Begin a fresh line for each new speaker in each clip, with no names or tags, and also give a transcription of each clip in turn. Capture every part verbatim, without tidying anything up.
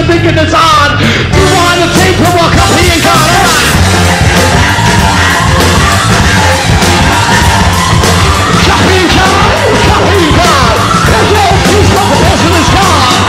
thinking it's odd. You want to take from a copy and got on. Copy and got, copy and got. There's no peace of the person is gone.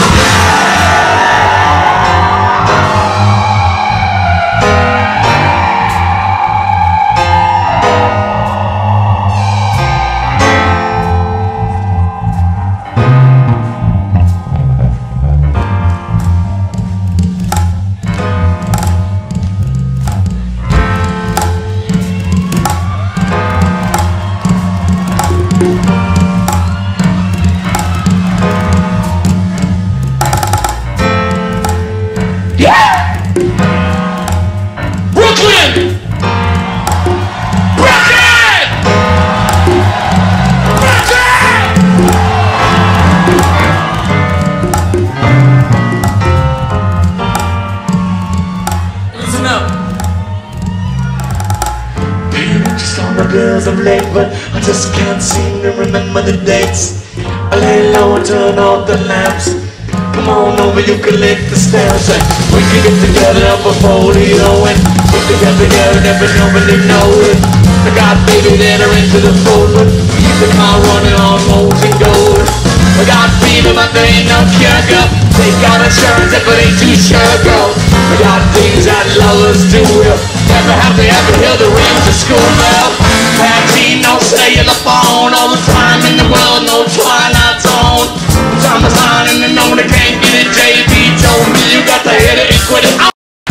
Bills I'm late, but I just can't seem to remember the dates. I lay low and turn off the lamps. Come on over, you can lick the stairs, and we can get together up a folio and we can get together never nobody know it. I got baby that are into the fold, but keep the car running on molten gold. I got fever, but there ain't no cure, girl. Take out insurance if it ain't too sure, girl. I got things that lovers do. Never have to ever hear the rings of school bell. Patchy, no stay in the phone. All the time in the world, no twilight zone. Time is on and they know they can't get it. J B told me you got to hit it and quit it.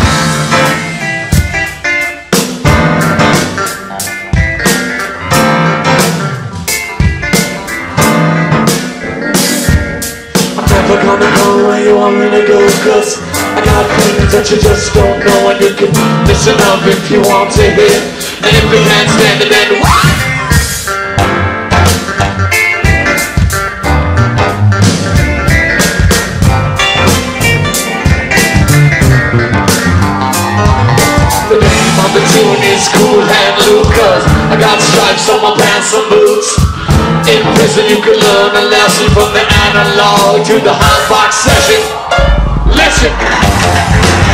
I'm never gonna go where you want me to go, cause I got things that you just don't know, and you can listen up if you want to hear. And if you can't stand it, then what? The name of the tune is Cool Hand Luke, cause I got stripes on my pants and boots. In prison you can learn a lesson from the analog to the hot box session. Listen!